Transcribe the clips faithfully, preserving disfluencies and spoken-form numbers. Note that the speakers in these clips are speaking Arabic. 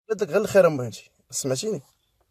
بغيت لك غير الخير امي انت سمعتيني.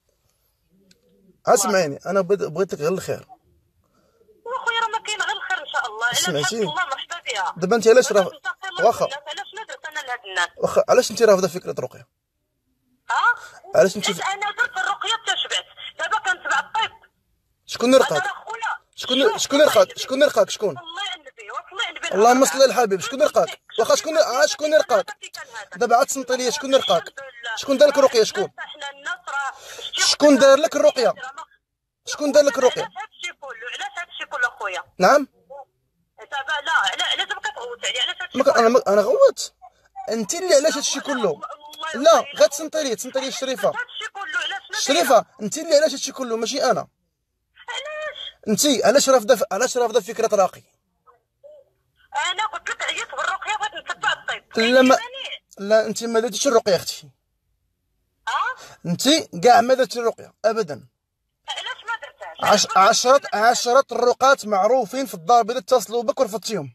اسمعيني انا بغيت لك غير الخير. واخويا راه ما كاين غير الخير ان شاء الله. الا شحال سمعتيني الله مرحبا بها. دابا انت علاش راه واخا علاش ندرت انا لهاد الناس؟ واخا علاش انت رافضه فكره رقيه؟ ها علاش انت حيت انا درت الرقيه تشبعت دابا كنتبع الطب. شكون اللي رقاك؟ شكون شكون اللي رقاك؟ شكون اللي رقاك؟ شكون؟ الله على النبي وصلي النبي. اللهم صل على الحبيب. شكون اللي رقاك؟ واخا شكون آه شكون اللي رقاك؟ دابا عاد تصنتي لي شكون اللي رقاك؟ شكون دار لك الرقيه؟ شكون؟ حنا الناس راه شكون دار لك الرقيه؟ شكون دار لك الرقيه؟ علاش هادشي كله؟ علاش هادشي كله اخويا؟ نعم دابا لا علاش دابا كتغوت علي؟ علاش هادشي ما كله؟ انا انا غوت انت اللي علاش هادشي كله؟ لا غير تصنتي لي تصنتي لي الشريفه. هادشي كله علاش الشريفه انت اللي علاش هادشي كله ماشي انا. علاش؟ انت علاش رافضه علاش رافضه فكره راقي؟ انا قلت لك عييت بالرقيه بغيت نتبع الطب. لا ما لا انت ما درتيش الرقيه اختي. ها انت كاع ما درتي الرقيه ابدا. علاش ما درتهاش؟ عش... عشرة عشرة الرقات معروفين في الدار البيضاء اتصلوا بك ورفضتيهم.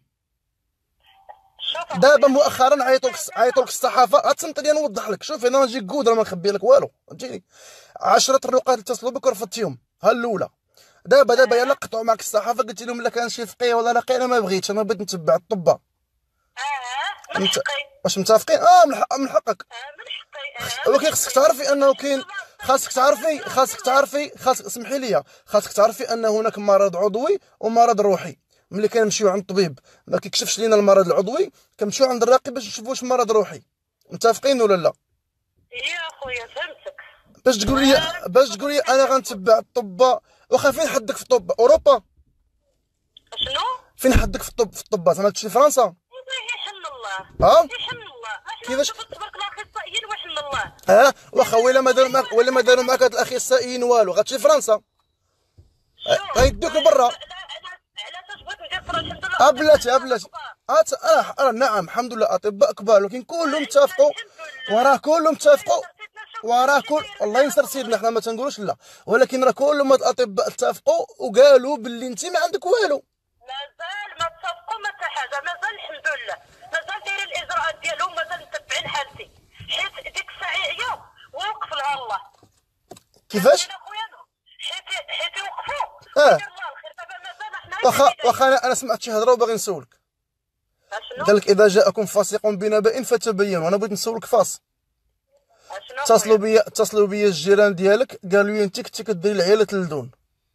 دابا مؤخرا عيطوا لك عيطوا لك الصحافه غتصنت لي نوضح لك. شوف انا نجي كود راه ما نخبي لك والو فهمتيني. عشرة الرقات اتصلوا بك ورفضتيهم ها الاولى. دابا دابا يلا قطعوا معك الصحافه قلت لهم لا كان شي ثقيه ولا لاقي انا ما بغيتش انا بغيت نتبع الطبه. اه من حقي. واش متفقين؟ اه من, حق... من حقك. اه من حقي. ولكن خصك تعرفي انه كاين خاصك تعرفي خاصك تعرفي خاصك اسمحي لي خاصك تعرفي ان هناك مرض عضوي ومرض روحي. ملي كنمشيو عند الطبيب ما كيكشفش لينا المرض العضوي كنمشيو عند الراقي باش نشوفوا واش مرض روحي. متفقين ولا لا؟ يا خويا فهمتك. باش تقول لي باش تقول لي انا غنتبع الطب واخا فين حدك في الطب؟ اوروبا؟ شنو؟ فين حدك في الطب في الطب زعما تمشي لفرنسا؟ يحن الله. ها؟ يحن الله. كيفاش؟ تبارك الاخصائيين وحن الله. اه واخا ولا ما داروا معاك ولا ما داروا معاك هاد الاخصائيين والو غتمشي لفرنسا غيدوك لبرا. علاش بغيت ندير فرنسا؟ الحمد لله. اه بلاتي اه بلاتي اه اه نعم الحمد لله اطباء كبار ولكن كلهم اتفقوا وراه كلهم اتفقوا وراه كل الله ينصر سيدنا حنا ما تنقولوش لا ولكن راه كلهم هاد الاطباء اتفقوا وقالوا باللي انت ما عندك والو. مازال ما اتفقوا ما حتى حاجه مازال الحمد لله مازال دايرين الاجراءات ديالهم مازال متبعين حالتي حيت ديك الساعه عياو ووقف لها الله. كيفاش؟ حيت حيت يوقفوا اه واخا واخا واخا انا انا سمعت شي هضره وباغي نسولك. قال لك اذا جاءكم فاسق بنبأ فتبينوا. انا بغيت نسولك فاس اتصلوا بيا اتصلوا بيا الجيران ديالك قالوا لي انت كنتي كديري العيالات للدون.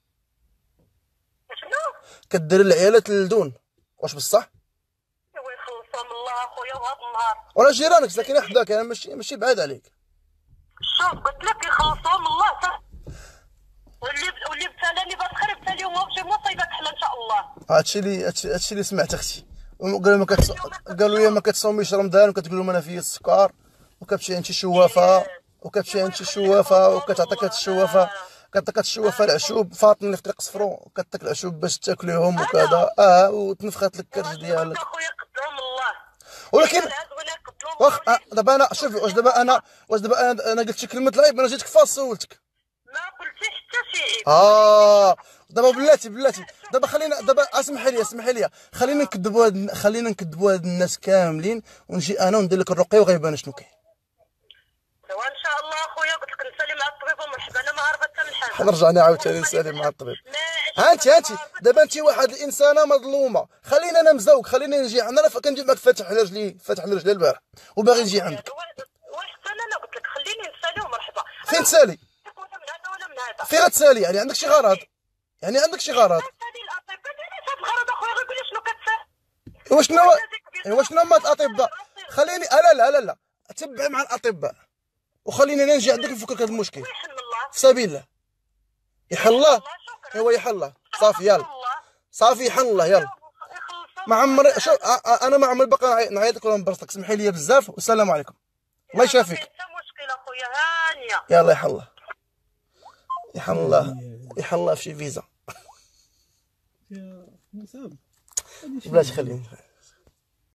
شنو؟ كديري العيالات للدون واش بصح؟ ايوا يخلصهم الله اخويا وهذا النهار. وراه جيرانك ساكنين حداك انا ماشي ماشي بعاد عليك. شوف قلت لك يخلصهم الله صح. واللي واللي ابتلاني بخير ابتليهم وبشي مصيبه تحلى ان شاء الله. هادشي اللي هادشي اللي سمعت اختي. قالوا ما كتص... قالوا لي ما كتصوميش رمضان وكتقول لهم انا فيا السكر وكتمشي انت شوافه وكتمشي انت شوافه وكتعطيك هاد الشوافه كتعطيك هاد الشوافه العشوب فاطمه اللي في طريق صفرو وكتاكل العشوب باش تاكليهم وكذا اه وتنفخات لك الكرش ديالك. اخويا قدهم الله. ولكن واخ دابا انا شوف واش دابا انا واش دابا انا انا قلت شي كلمه العيب انا جيتك فاس سولتك. ما قلتي حتى شي عيب. اه دابا بلاتي بلاتي دابا خلينا دابا اسمحي لي اسمحي لي خلينا نكذبوا هاد خلينا نكذبوا هاد الناس كاملين ونجي انا وندير لك الرقيه وغيبان شنو كاين. وان شاء الله اخويا قلت لك نسالي مع الطبيب ومرحبا انا ما عارفه حتى من حاجه. نرجع عاوتاني نسالي مع الطبيب. ها انت ها انت دابا انت واحد الانسانه مظلومه خلينا انا مزوق خلينا نجي عندنا انا كنجي معك فاتح على رجلي فاتح على رجلي البارح وباغي نجي عندك. وحتى انا قلت لك خليني نسالي ومرحبا. فين تسالي؟ ولا من هذا ولا من هذا. فين غتسالي يعني عندك شي غرض؟ يعني عندك شي غرض؟ هذه الاطباء علاش هذا الغرض اخويا غير قول لي شنو كتسال. ايوا شنو ايوا شنو هما الاطباء؟ خليني لا لا لا لا تبع مع الاطباء وخليني انا نجي عندك نفكك هذا المشكل. في سبيل الله يحل الله. ايوا يحل الله صافي يلا صافي يحل الله يلا. ما عمري شوف انا ما عمري باقي نعيط لك ولا نبرصك سمحي لي بزاف والسلام عليكم. الله يشافيك. مشكل اخويا هانيه. يلا يحل الله يحل الله يحل الله في شي فيزا. بلاش خليني